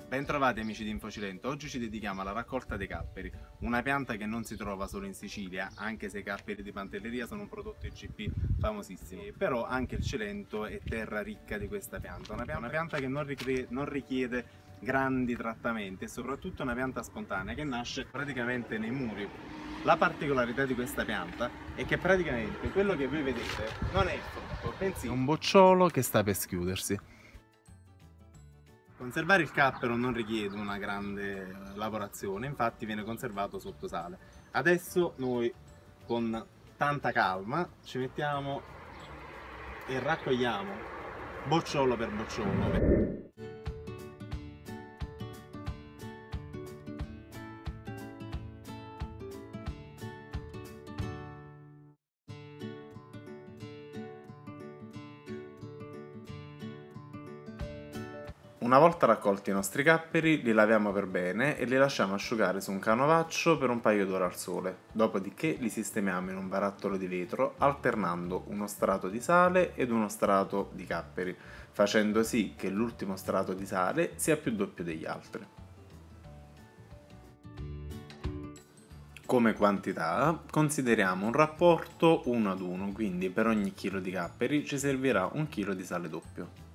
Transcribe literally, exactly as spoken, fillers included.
Bentrovati amici di Infocilento, oggi ci dedichiamo alla raccolta dei capperi, una pianta che non si trova solo in Sicilia, anche se i capperi di Pantelleria sono un prodotto I G P famosissimo, però anche il Cilento è terra ricca di questa pianta, una pianta, una pianta che non, non richiede grandi trattamenti e soprattutto una pianta spontanea che nasce praticamente nei muri. La particolarità di questa pianta è che praticamente quello che voi vedete non è il frutto, bensì un bocciolo che sta per schiudersi. Conservare il cappero non richiede una grande lavorazione, infatti viene conservato sotto sale. Adesso noi con tanta calma ci mettiamo e raccogliamo bocciolo per bocciolo. Una volta raccolti i nostri capperi li laviamo per bene e li lasciamo asciugare su un canovaccio per un paio d'ore al sole, dopodiché li sistemiamo in un barattolo di vetro alternando uno strato di sale ed uno strato di capperi, facendo sì che l'ultimo strato di sale sia più doppio degli altri. Come quantità consideriamo un rapporto uno ad uno, quindi per ogni chilo di capperi ci servirà un chilo di sale doppio.